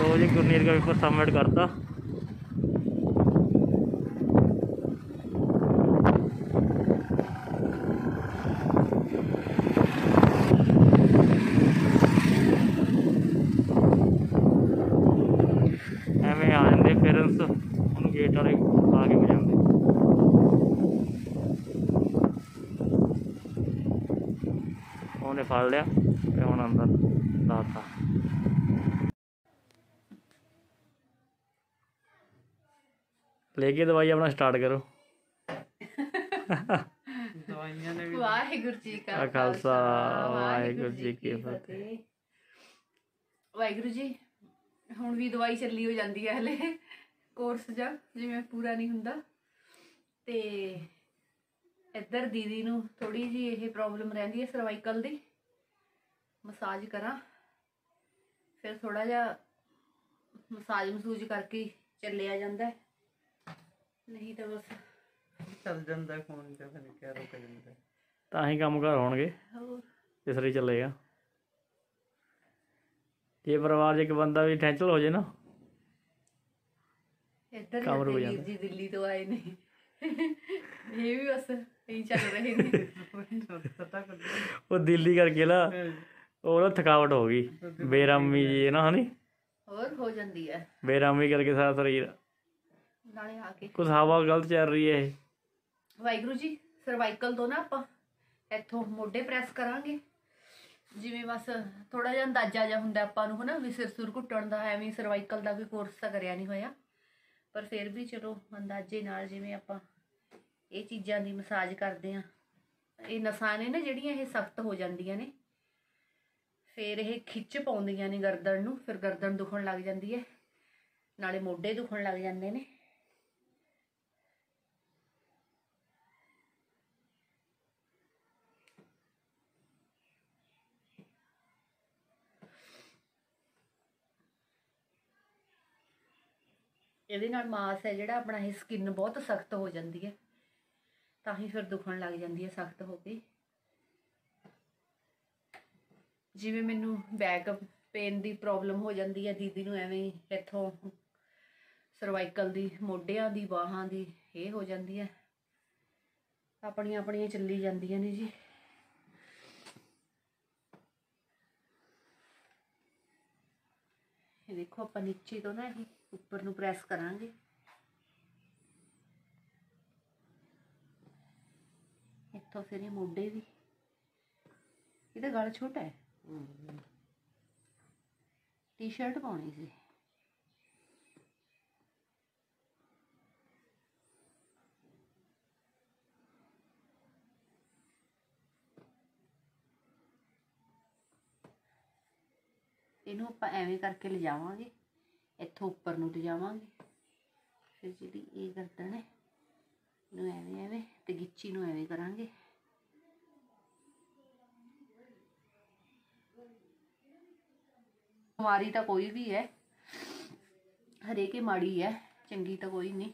लो जी गुरनीत का paper submit करता। एवें आ जाते पेरेंट्स उन्होंने गेट वाले आके बजाते। उन्हें फड़ लिया ते हुण अंदर लाता। लेके दवाई अपना स्टार्ट करो। वाहिगुरू जी का खालसा वाहिगुरू जी की फतेह। वाहिगुरू जी ਹੁਣ ਵੀ ਦਵਾਈ ਚੱਲੀ ਹੋ ਜਾਂਦੀ ਹੈ ਹਲੇ ਕੋਰਸ ਜਾਂ ਜਿਵੇਂ ਪੂਰਾ ਨਹੀਂ ਹੁੰਦਾ ਤੇ ਇੱਧਰ ਦੀਦੀ ਨੂੰ ਥੋੜੀ ਜੀ ਇਹ ਪ੍ਰੋਬਲਮ ਰਹਿੰਦੀ ਹੈ ਸਰਵਾਈਕਲ ਦੀ। ਮਸਾਜ ਕਰਾਂ ਫਿਰ ਥੋੜਾ ਜਿਹਾ ਮਸਾਜ ਕਰਕੇ ਚੱਲਿਆ ਜਾਂਦਾ नहीं तो बस चल जाता है फोन पे फिर क्या रोक जाता है ਤਾਂ ਹੀ ਕੰਮ ਘਰ ਹੋਣਗੇ ਇਸ ਲਈ ਚੱਲੇਗਾ। ਜੇ ਪਰਿਵਾਰ 'ਚ ਇੱਕ ਬੰਦਾ ਵੀ ਟੈਂਸ਼ਨ ਹੋ ਜੇ ਨਾ ਇੱਧਰ ਕੰਮ ਰੁਕ ਵੀਰ ਜੀ ਦਿੱਲੀ ਤੋਂ ਆਏ ਨੇ ਇਹ ਵੀ ਬਸ ਇਹੀ ਚੱਲ ਰਹੇ ਨੇ। ਉਹ ਦਿੱਲੀ ਕਰਕੇ ਨਾ ਉਹ ਨਾ ਥਕਾਵਟ ਹੋ ਗਈ ਬੇਰਾਮੀ ਜੀ ਨਾ ਹਨੀ ਹੋਰ ਹੋ ਜਾਂਦੀ ਹੈ ਬੇਰਾਮੀ ਕਰਕੇ ਸਾਰਾ ਸਰੀਰ ਨਾਲੇ ਆ ਕੇ ਕੁਛ ਹਵਾ ਗਲਤ ਚੱਲ ਰਹੀ ਹੈ ਇਹ। ਵਾਹਿਗੁਰੂ ਜੀ ਸਰਵਾਈਕਲ ਤੋਂ ਨਾ ਆਪਾਂ ਇੱਥੋਂ ਮੋਢੇ ਪ੍ਰੈਸ ਕਰਾਂਗੇ ਜਿਵੇਂ ਬਸ ਥੋੜਾ ਜਿਹਾ ਅੰਦਾਜ਼ਾ ਜਿਹਾ ਹੁੰਦਾ ਆਪਾਂ ਨੂੰ ਹਨਾ ਵੀ ਸਿਰ ਸੁਰ ਘੁੱਟਣ ਦਾ ਐਵੇਂ ਸਰਵਾਈਕਲ ਦਾ ਕੋਈ ਕੋਰਸ ਤਾਂ ਕਰਿਆ ਨਹੀਂ ਹੋਇਆ ਪਰ ਫਿਰ ਵੀ ਚਲੋ ਅੰਦਾਜ਼ੇ ਨਾਲ ਜਿਵੇਂ ਆਪਾਂ ਇਹ ਚੀਜ਼ਾਂ ਦੀ ਮਸਾਜ ਕਰਦੇ ਆ ਇਹ ਨਸਾਂ ਨੇ ਨਾ ਜਿਹੜੀਆਂ ਇਹ ਸਖਤ ਹੋ ਜਾਂਦੀਆਂ ਨੇ ਫਿਰ ਇਹ ਖਿੱਚ ਪਾਉਂਦੀਆਂ ਨੇ ਗਰਦਨ ਨੂੰ ਫਿਰ ਗਰਦਨ ਦੁਖਣ ਲੱਗ ਜਾਂਦੀ ਹੈ ਨਾਲੇ ਮੋਢੇ ਦੁਖਣ ਲੱਗ ਜਾਂਦੇ ਨੇ। ਇਹਦੇ ਨਾਲ ਮਾਸ ਹੈ ਜਿਹੜਾ ਆਪਣਾ ਇਹ ਸਕਿਨ ਬਹੁਤ ਸਖਤ ਹੋ ਜਾਂਦੀ ਹੈ ਤਾਂ ਹੀ ਫਿਰ ਦੁਖਣ ਲੱਗ ਜਾਂਦੀ ਹੈ ਸਖਤ ਹੋ ਕੇ। ਜਿਵੇਂ ਮੈਨੂੰ ਬੈਕ ਪੇਨ ਦੀ ਪ੍ਰੋਬਲਮ ਹੋ ਜਾਂਦੀ ਹੈ ਦੀਦੀ ਨੂੰ ਐਵੇਂ ਇੱਥੋਂ ਸਰਵਾਈਕਲ ਦੀ ਮੋਢਿਆਂ ਦੀ ਬਾਹਾਂ ਦੀ ਇਹ ਹੋ ਜਾਂਦੀ ਹੈ ਆਪਣੀਆਂ ਆਪਣੀਆਂ ਚੱਲੀ ਜਾਂਦੀਆਂ ਨੇ ਜੀ। ਇਹ ਦੇਖੋ ਆਪਾਂ ਨੀਚੇ ਤੋਂ ਨਾ ਇਹ ਉੱਪਰ ਨੂੰ ਪ੍ਰੈਸ ਕਰਾਂਗੇ ਇੱਥੋਂ ਫਿਰ ਇਹ ਮੋਢੇ ਵੀ ਇਹਦਾ ਗਲ ਛੋਟਾ ਹੈ ਟੀ-ਸ਼ਰਟ ਪਾਉਣੀ ਸੀ। ਇਹਨੂੰ ਆਪਾਂ ਐਵੇਂ ਕਰਕੇ ਲਿਜਾਵਾਂਗੇ ਇੱਥੋਂ ਉੱਪਰ ਨੂੰ ਲਿਜਾਵਾਂਗੇ ਫਿਰ ਜਿਹੜੀ ਇਹ ਗਰਦਨ ਹੈ ਇਹਨੂੰ ਐਵੇਂ ਐਵੇਂ ਤੇ ਗਿੱਚੀ ਨੂੰ ਐਵੇਂ ਕਰਾਂਗੇ। ਬਿਮਾਰੀ ਤਾਂ ਕੋਈ ਵੀ ਹੈ ਹਰੇਕ ਹੀ ਮਾੜੀ ਹੈ ਚੰਗੀ ਤਾਂ ਕੋਈ ਨਹੀਂ।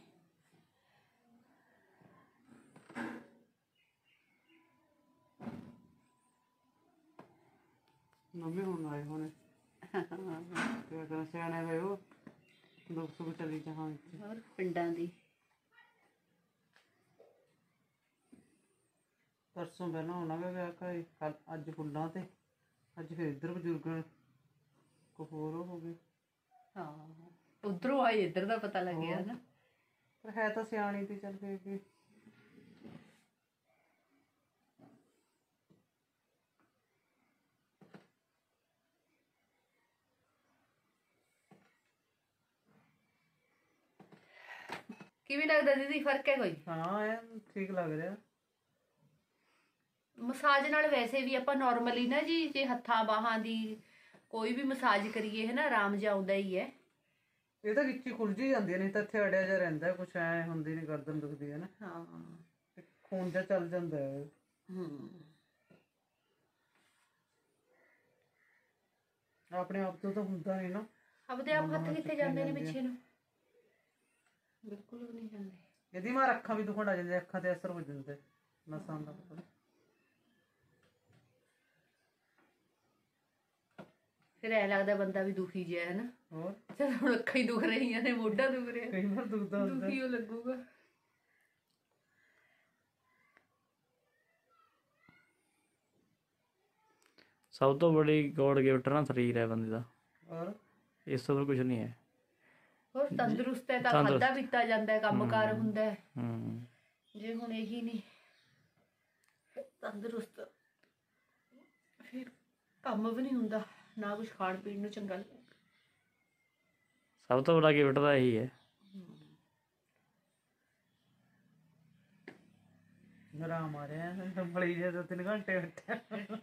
मम्मी ਹੁਣ ਆਏ ਹੋਣੇ ਤੇ ਅਗਰ ਸਿਆਣੇ ਹੋਏ ਉਹ ਦੁੱਖ ਸੁੱਖ ਚਲੀ ਜਹਾਂ ਵਿੱਚ ਹੋਰ ਪਿੰਡਾਂ ਦੀ परसों पहला होना वा विआह का कल अज फुल्लां ते अज फिर इधर बजुर्ग को होर हो गए। हाँ उधरों आए इधर का पता लग गया ना पर है तो सियाणी थी चल फिर भी किवें लगदा दीदी फर्क है कोई? हाँ ठीक लग रहा ਮਸਾਜ ਨਾਲ ਵੈਸੇ ਵੀ ਆਪਾਂ ਨਾਰਮਲੀ ਨਾ ਜੀ ਜੇ ਹੱਥਾਂ ਬਾਹਾਂ ਦੀ ਕੋਈ ਵੀ ਮਸਾਜ ਕਰੀਏ ਹੈ ਨਾ ਆਰਾਮ ਜਿਹਾ ਆਉਂਦਾ ਹੀ ਹੈ। ਇਹ ਤਾਂ ਵਿੱਚੀ ਖੁੱਲ ਜੀ ਜਾਂਦੀ ਨਹੀਂ ਤਾਂ ਇੱਥੇ ਅੜਿਆ ਜਿਹਾ ਰਹਿੰਦਾ ਕੁਛ ਐ ਹੁੰਦੀ ਨਹੀਂ ਗਰਦਨ ਦੁਖਦੀ ਹੈ ਨਾ। ਹਾਂ ਖੂਨ ਜਿਹਾ ਚੱਲ ਜਾਂਦਾ ਹੈ। ਆਪਣੇ ਆਪ ਤੋਂ ਤਾਂ ਹੁੰਦਾ ਨਹੀਂ ਨਾ ਆਪਦੇ ਆਪ ਹੱਥ ਕਿੱਥੇ ਜਾਂਦੇ ਨੇ ਪਿੱਛੇ ਨੂੰ ਬਿਲਕੁਲ ਵੀ ਨਹੀਂ ਜਾਂਦੇ। ਇਹਦੀ ਮਾਰ ਅੱਖਾਂ ਵੀ ਦੁਖਣ ਲੱਗ ਜਾਂਦੀਆਂ ਅੱਖਾਂ ਤੇ ਅਸਰ ਹੋ ਜਾਂਦਾ ਨਸਾਂ ਦਾ ਪਤਾ ਫਿਰ ਐ ਲੱਗਦਾ ਬੰਦਾ ਵੀ ਦੁਖੀ ਜਿਹਾ ਹੈ ਨਾ। ਹੋਰ ਚਲ ਹੁਣ ਅੱਖਾਂ ਹੀ ਦੁਖ ਰਹੀਆਂ ਨੇ, ਮੋਢਾ ਦੁਖ ਰਿਹਾ, ਕਈ ਵਾਰ ਦੁਖਦਾ ਹੁੰਦਾ। ਦੁਖੀ ਉਹ ਲੱਗੂਗਾ। ਸਭ ਤੋਂ ਬੜੀ ਗੋਡ ਗਿਫਟ ਨਾ ਸਰੀਰ ਹੈ ਬੰਦੇ ਦਾ, ਹੋਰ ਇਸ ਤੋਂ ਕੁਝ ਨਹੀਂ ਹੈ। ਹੋਰ ਤੰਦਰੁਸਤ ਹੈ ਤਾਂ ਖਾਧਾ ਪੀਤਾ ਜਾਂਦਾ ਹੈ, ਕੰਮਕਾਰ ਹੁੰਦਾ ਹੈ। ਹੂੰ ਜੇ ਹੁਣ ਇਹੀ ਨਹੀਂ ਤੰਦਰੁਸਤ, ਫਿਰ ਕੰਮ ਵੀ ਨਹੀਂ ਹੁੰਦਾ, ਨਾ ਕੁਝ ਖਾਣ ਪੀਣ ਨੂੰ ਚੰਗਾ ਲੱਗਦਾ। ਸਭ ਤੋਂ ਬੜਾ ਗਿਫਟ ਤਾਂ ਇਹੀ ਹੈ। ਆਰਾਮ ਆ ਰਿਹਾ ਬੜੀ ਜੇ 2-3 ਘੰਟੇ ਬੈਠਾ।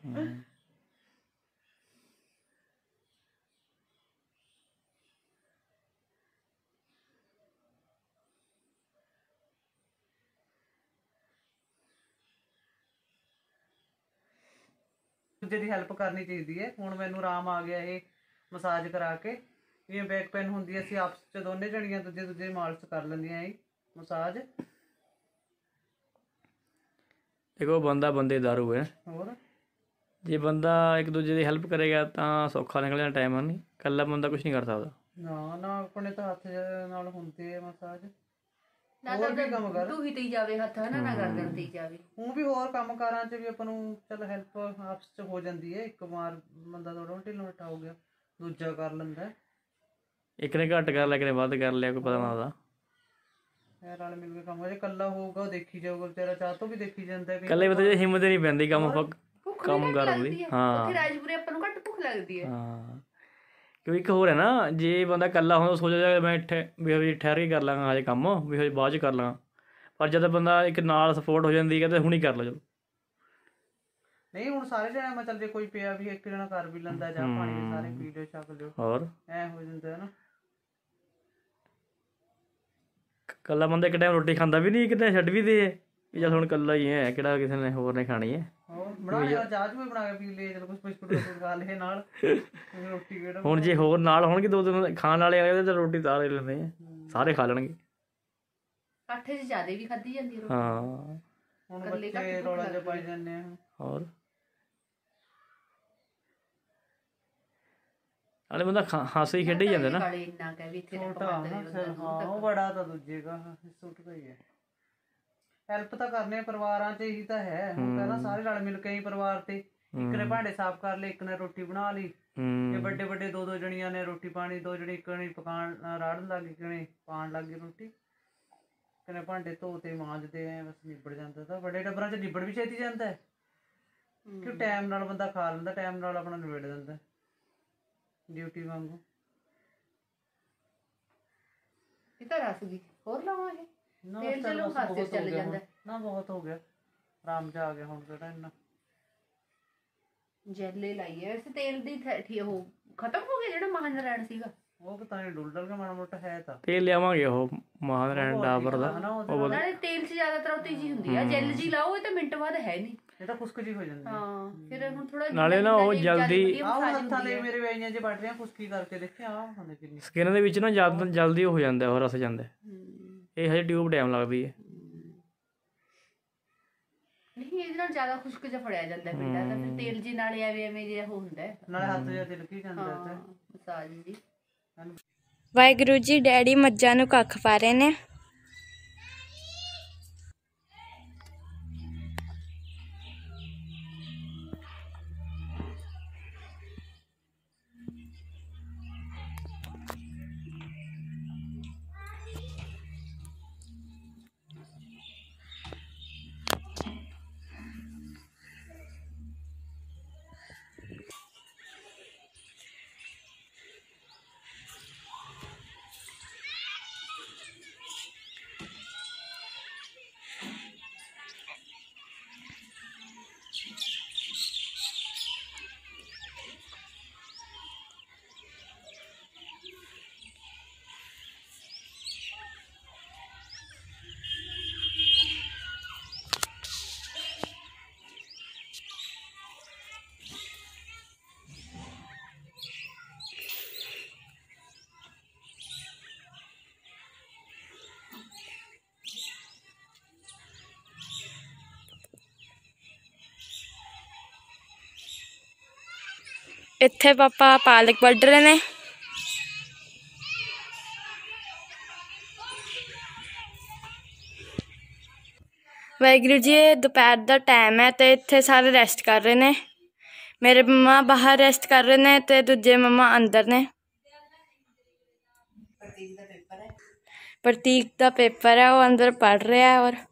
ਦੂਜੇ ਦੀ ਹੈਲਪ ਕਰਨੀ ਚਾਹੀਦੀ ਹੈ। ਹੁਣ ਮੈਨੂੰ ਆਰਾਮ ਆ ਗਿਆ ਇਹ ਮਸਾਜ ਕਰਾ ਕੇ। ਜਿਵੇਂ ਬੈਕ ਪੇਨ ਹੁੰਦੀ ਹੈ, ਅਸੀਂ ਆਪਸ ਚ ਦੋਨੇ ਜਣੀਆਂ ਦੂਜੇ ਮਾਲਿਸ਼ ਕਰ ਲੈਂਦੀਆਂ ਇਹ ਮਸਾਜ। ਦੇਖੋ ਬੰਦਾ ਬੰਦੇ ਦਾਰੂ ਹੈ। ਹੋਰ ਜੇ ਬੰਦਾ ਇੱਕ ਦੂਜੇ ਦੀ ਹੈਲਪ ਕਰੇਗਾ ਤਾਂ ਸੌਖਾ ਨਿਕਲ ਜਾਣਾ ਟਾਈਮ। ਨਹੀਂ ਇਕੱਲਾ ਬੰਦਾ ਕੁਝ ਨਹੀਂ ਕਰ ਸਕਦਾ। ਨਾ ਨਾ ਆਪਣੇ ਤਾਂ ਹੱਥ ਨਾਲ ਹੁੰਦੇ ਆ ਮਸਾਜ। ਨਾ ਤਾਂ ਢੂਹੀ ਤੇ ਹੀ ਜਾਵੇ ਹੱਥ, ਹਨਾ, ਨਾ ਗਰਦਨ ਤੇ ਹੀ ਜਾਵੇ। ਹੁਣ ਵੀ ਹੋਰ ਕੰਮ ਕਾਰਾਂ 'ਚ ਵੀ ਆਪਾਂ ਨੂੰ ਚਲ ਹੈਲਪ ਆਪਸ 'ਚ ਹੋ ਜਾਂਦੀ ਹੈ। ਇੱਕ ਵਾਰ ਬੰਦਾ ਥੋੜਾ ਢਿੱਲਾ ਮੱਠਾ ਹੋ ਗਿਆ, ਦੂਜਾ ਕਰ ਲੈਂਦਾ। ਇੱਕ ਨੇ ਘੱਟ ਕਰ ਲਿਆ, ਇੱਕ ਨੇ ਵੱਧ ਕਰ ਲਿਆ, ਕੋਈ ਪਤਾ ਨਾ ਉਹਦਾ। ਇਹ ਰਲ ਮਿਲ ਕੇ ਕੰਮ ਜੇ ਇਕੱਲਾ ਹੋਊਗਾ ਉਹ ਦੇਖੀ ਜਾਊਗਾ ਵਿਚਾਰਾ, ਚਾਹ ਤੋਂ ਵੀ ਦੇਖੀ ਜਾਂਦਾ। ਇਕੱਲੇ ਬੰਦੇ ਦੀ ਹਿੰਮਤ ਨਹੀਂ ਪੈਂਦੀ ਕੰਮ ਕੰਮ ਕਰਨ ਦੀ। ਹਾਂ ਉੱਥੇ ਰਾਜਪੁਰੇ ਆਪਾਂ ਨੂੰ ਘੱਟ ਭੁੱਖ ਲੱਗਦੀ ਹੈ। ਹਾਂ ਕਿਉਂਕਿ ਇੱਕ ਹੋਰ ਹੈ ਨਾ, ਜੇ ਬੰਦਾ ਇਕੱਲਾ ਹੁੰਦਾ ਸੋਚਦਾ ਮੈਂ ਵੀ ਠਹਿਰ ਕੇ ਕਰ ਲਾਂਗਾ ਹਜੇ ਕੰਮ, ਵੀ ਹਜੇ ਬਾਅਦ 'ਚ ਕਰ ਲਾਂਗਾ। ਪਰ ਜਦ ਬੰਦਾ ਇੱਕ ਨਾਲ ਸਪੋਰਟ ਹੋ ਜਾਂਦੀ ਕਹਿੰਦੇ ਹੁਣੀ ਕਰ ਲਓ ਚਲੋ। ਨਹੀਂ ਹੁਣ ਸਾਰੇ ਜਣੇ ਮੈਂ ਚੱਲ ਜੇ ਕੋਈ ਪਿਆ ਵੀ ਇੱਕ ਜਣਾ ਕਰ ਵੀ ਲੈਂਦਾ, ਜਾਂ ਪਾਣੀ ਦੇ ਸਾਰੇ ਪੀ ਲਿਓ ਛਕ ਲਿਓ, ਹੋਰ ਐ ਹੋ ਜਾਂਦਾ ਨਾ। ਇਕੱਲਾ ਬੰਦਾ ਇੱਕ ਟਾਈਮ ਰੋਟੀ ਖਾਂਦਾ ਵੀ ਨਹੀਂ, ਕਿਤੇ ਛੱਡ ਵੀ ਦੇ ਵੀ ਚੱਲ ਹੁਣ ਇਕੱਲਾ ਹੀ ਹੈ, ਕਿਹੜਾ ਕਿਸੇ ਨੇ ਹੋਰ ਨੇ ਖਾਣੀ ਹੈ। ਹੋਰ ਬਣਾ ਲਿਆ ਚਾਹ ਵੀ ਬਣਾ ਕੇ ਪੀ ਲਏ, ਚਲ ਕੁਛ ਬਿਸਕੁਟ ਖਾ ਲਏ ਨਾਲ, ਰੋਟੀ ਕਿਹੜਾ। ਹੁਣ ਜੇ ਹੋਰ ਨਾਲ ਹੋਣਗੇ 2-3 ਖਾਣ ਵਾਲੇ ਆ ਗਏ ਤਾਂ ਰੋਟੀ ਤਾਂ ਲੈ ਲੈਂਦੇ ਆ, ਸਾਰੇ ਖਾ ਲੈਣਗੇ। ਇਕੱਠੇ 'ਚ ਜ਼ਿਆਦਾ ਵੀ ਖਾਧੀ ਜਾਂਦੀ ਹੈ ਰੋਟੀ। ਹਾਂ ਹੁਣ ਬੱਚੇ ਰੌਲਾ ਜਿਹਾ ਪਾਈ ਜਾਂਦੇ ਆ। ਹੋਰ ਨਾਲੇ ਬੰਦਾ ਹਾਸੇ ਖੇਡੇ ਹੀ ਜਾਂਦੇ ਨਾ। ਇੰਨਾ ਕਹਿ ਵੀ ਇੱਥੇ ਛੋਟਾ ਹਾਂ ਉਹ ਬੜਾ ਤਾਂ ਦੂਜੇ ਦਾ ਸੁੱਟ ਦਾ ਹੀ ਹੈ। ਹੈਲਪ ਤਾਂ ਕਰਨੇ ਪਰਿਵਾਰਾਂ 'ਚ ਹੀ ਤਾਂ ਹੈ। ਹੁਣ ਤਾਂ ਨਾ ਸਾਰੇ ਰਲ ਮਿਲ ਕੇ ਹੀ ਪਰਿਵਾਰ ਤੇ ਇੱਕ ਨੇ ਭਾਂਡੇ ਸਾਫ਼ ਕਰ ਲਏ, ਇੱਕ ਨੇ ਰੋਟੀ ਬਣਾ ਲਈ। ਜੇ ਵੱਡੇ ਵੱਡੇ 2-2 ਜਣੀਆਂ ਨੇ ਰੋਟੀ ਪਾਣੀ, 2 ਜਣੇ ਇੱਕ ਨੇ ਪਕਾਉਣ ਰਾੜਨ ਲੱਗ ਗਈ, ਇੱਕ ਨੇ ਪਾਉਣ ਲੱਗ ਗਈ ਰੋਟੀ, ਇੱਕ ਨੇ ਭਾਂਡੇ ਧੋ ਤੇ ਮਾਂਜਦੇ ਐ, ਬਸ ਨਿਬੜ ਜਾਂਦਾ। ਤਾਂ ਵੱਡੇ ਟੱਬਰਾਂ 'ਚ ਨਿਬੜ ਵੀ ਛੇਤੀ ਜਾਂਦਾ ਹੈ ਕਿ ਟਾਈਮ ਨਾਲ ਬੰਦਾ ਖਾ ਲੈਂਦਾ, ਟਾਈਮ ਨਾਲ ਆਪਣਾ ਨਿਬੜ ਜਾਂਦਾ ਡਿਊਟੀ ਵਾਂਗੂ। ਇਹ ਤਾਂ ਰਸ ਗਈ ਹੋਰ ਲਾਵਾਂ ਇਹ ਨਾ ਤੇਲ ਚਲੋ ਖਾਸੇ ਚੱਲ ਜਾਂਦਾ ਨਾ, ਬਹੁਤ ਹੋ ਗਿਆ ਆਰਾਮ ਚ ਆ ਗਿਆ ਹੁਣ ਕਿਹੜਾ ਇੰਨਾ। ਜੈਲੇ ਲਾਈ ਐ ਵੈਸੇ ਤੇਲ ਦੀ ਉਹ ਖਤਮ ਹੋ ਗਿਆ ਜਿਹੜਾ ਮਹਾਨਰਾਇਣ ਸੀਗਾ। ਉਹ ਪਤਾ ਨਹੀਂ ਡੁੱਲ ਕੇ ਮਾੜਾ ਮੋਟਾ ਹੈ ਤਾਂ ਤੇਲ ਲਿਆਵਾਂਗੇ ਉਹ ਮਹਾਨਰਾਇਣ ਡਾਬਰ ਦਾ। ਨਾਲੇ ਤੇਲ 'ਚ ਜ਼ਿਆਦਾਤਰ ਉਹ ਤੇਜ਼ੀ ਹੁੰਦੀ ਆ, ਜੈਲ ਜੀ ਲਾਓ ਇਹ ਤਾਂ ਮਿੰਟ ਬਾਅਦ ਹੈ ਨਹੀਂ, ਇਹ ਤਾਂ ਖੁਸ਼ਕ ਜੀ ਹੋ ਜਾਂਦੀ। ਹਾਂ ਫਿਰ ਹੁਣ ਥੋੜਾ ਨਾਲੇ ਨਾ ਉਹ ਜਲਦੀ ਆਹ ਹੱਥਾਂ ਦੇ ਮੇਰੇ ਵੇਈਆਂ 'ਚ ਵੱਢ ਰਿਆਂ ਖੁਸ਼ਕੀ ਕਰਕੇ ਦੇਖਿਆ ਆਹ ਹੁੰਦੇ ਕਿੰਨੀ ਸਕਿਨ ਦੇ ਵਿੱਚ ਨਾ ਜਲਦੀ ਹੋ ਜਾਂਦਾ, ਉਹ ਰਸ ਜਾਂਦਾ। ਇਹ ਹਜੇ ਟਿਊਬ ਟਾਈਮ ਲੱਗਦੀ ਹੈ। ਨਹੀਂ ਇਹਦੇ ਨਾਲ ਜ਼ਿਆਦਾ ਖੁਸ਼ਕ ਜਿਹਾ ਫੜਿਆ ਜਾਂਦਾ ਪਿੰਡਾਂ ਦਾ, ਫਿਰ ਤੇਲ ਜੀ ਨਾਲੇ ਐਵੇਂ ਜਿਹਾ ਉਹ ਹੁੰਦਾ ਨਾਲੇ ਹੱਥ ਜਿਹਾ ਤਿਲਕੀ ਜਾਂਦਾ ਤੇ ਮਸਾਜ ਜੀ। ਵਾਹਿਗੁਰੂ ਜੀ, ਡੈਡੀ ਮੱਝਾਂ ਨੂੰ ਕੱਖ ਪਾ ਰਹੇ ਨੇ। ਇੱਥੇ ਪਾਪਾ ਪਾਲਕ ਵੱਢ ਰਹੇ ਨੇ। ਵਾਹਿਗੁਰੂ ਜੀ, ਇਹ ਦੁਪਹਿਰ ਦਾ ਟਾਈਮ ਹੈ ਤੇ ਇੱਥੇ ਸਾਰੇ ਰੈਸਟ ਕਰ ਰਹੇ ਨੇ। ਮੇਰੇ ਮੰਮਾ ਬਾਹਰ ਰੈਸਟ ਕਰ ਰਹੇ ਨੇ ਤੇ ਦੂਜੇ ਮੰਮਾ ਅੰਦਰ ਨੇ। ਪ੍ਰਤੀਕ ਦਾ ਪੇਪਰ ਹੈ, ਉਹ ਅੰਦਰ ਪढ़ ਰਿਹਾ ਹੈ। और